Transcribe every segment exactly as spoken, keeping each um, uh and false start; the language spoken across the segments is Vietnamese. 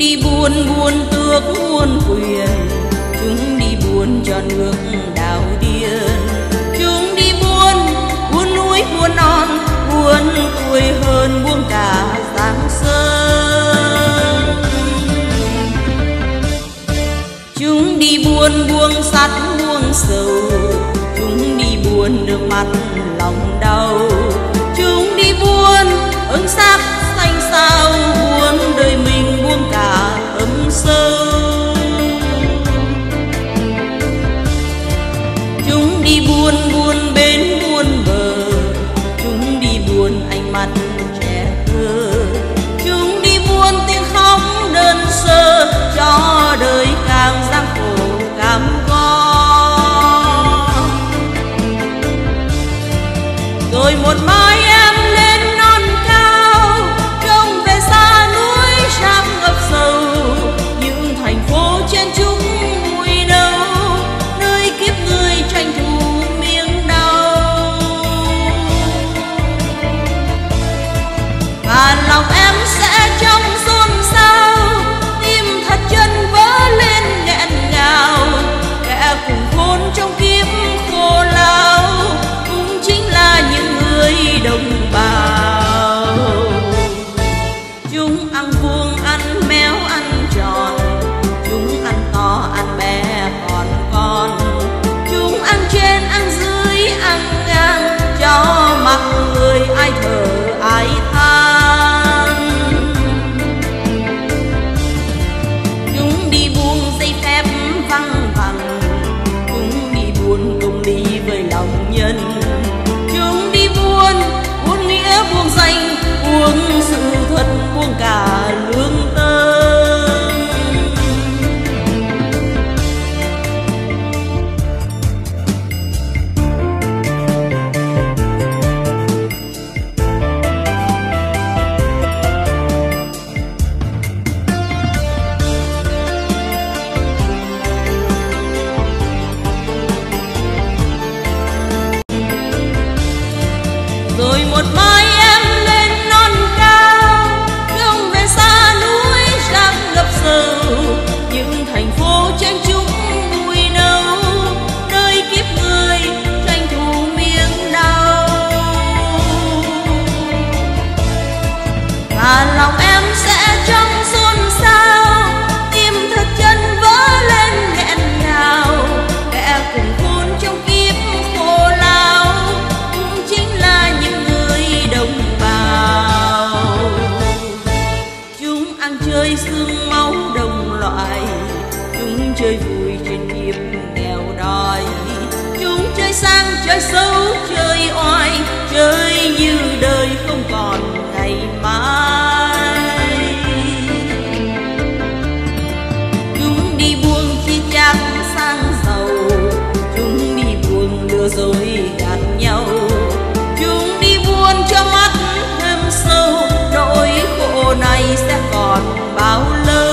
đi buôn buôn tước muôn quyền, chúng đi buôn cho nước đào tiên. Chúng đi buôn buôn núi buôn non, buôn tuổi hơn buôn cả Giang Sơn. Chúng đi buôn buông sắt buông sầu, chúng đi buôn nước mắt lòng đau. Chúng đi buôn ưng sắc xanh sao, buôn đời mình buông cả thâm sâu. Chúng đi buôn buôn bến buôn bờ, chúng đi buôn ánh mắt trẻ thơ. Chúng đi buôn tiếng khóc đơn sơ, cho đời càng gian khổ cam go. Rồi một mai em lên non cao, trông về xa núi trắng ngập sầu. Những thành phố trên chúng mùi đâu, nơi kiếp người tranh thủ miếng đau. Và lòng em sẽ trong xôn xao, tim thật chân vỡ lên nghẹn ngào. Kẻ cùng khốn trong kiếp khổ lao, cũng chính là những người đồng bào. Chúng ăn vuông ăn méo ăn tròn, chúng ăn to ăn bé còn con. Chúng ăn trên ăn dưới ăn ngang, cho mặc người ai thở ai than. Chúng đi buông giấy phép văng vẳng, chúng đi buôn công lý với lòng nhân. Chúng đi buôn buôn nghĩa buông danh, buông sự thật buông cả lương tâm. Rồi một mai em lên non cao, trông về xa núi trắng ngập sầu. Những thành phố trên chúng bụi nâu, nơi kiếp người tranh thủ miếng đau. Và lòng em sẽ trong xôn xao, tim thật chân vỡ lên nghẹn ngào. Kẻ cùng khốn trong kiếp khổ lao, cũng chính là những người đồng bào. Chúng ăn chơi xương máu đồng loại, chúng chơi vui trên kiếp nghèo đói. Chúng chơi sang chơi xấu chơi oai, chơi như đời không còn ngày mai. Chúng đi buông chi chác sang giàu, chúng đi buông lừa dối gạt nhau. Chúng đi buôn cho mắt thêm sâu, nỗi khổ này sẽ còn bao lâu.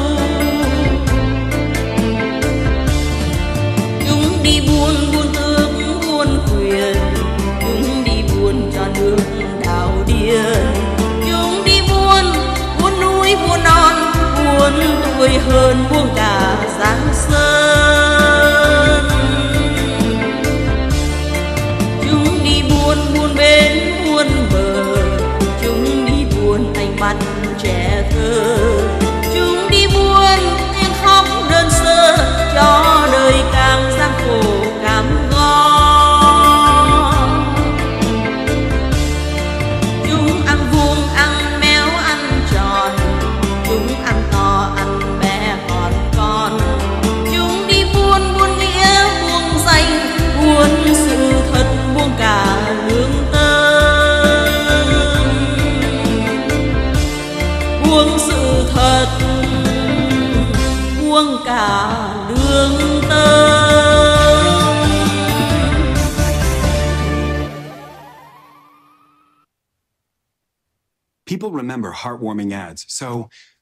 Chúng đi buôn buôn tước buôn quyền, chúng đi buôn cho nước đào điên. Chúng đi buôn buôn núi buôn non, buôn tuổi hơn buôn cả Giang Sơn. Chúng đi buôn buôn bến buôn bờ, chúng đi buôn ánh mắt trẻ thơ. Chúng đi buôn tiếng khóc đơn sơ, cho đời càng gian khổ cam go. Chúng ăn vuông ăn méo ăn tròn, chúng ăn to ăn bé còn con. Chúng đi buôn buôn nghĩa buông danh, buôn sự thật buông cả lương tâm. Buông sự thật buông cả lương tâm. People remember heartwarming ads, so